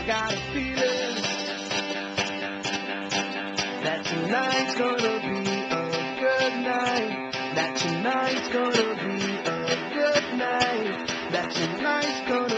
I got a feeling that tonight's gonna be a good night. That tonight's gonna be a good night. That tonight's gonna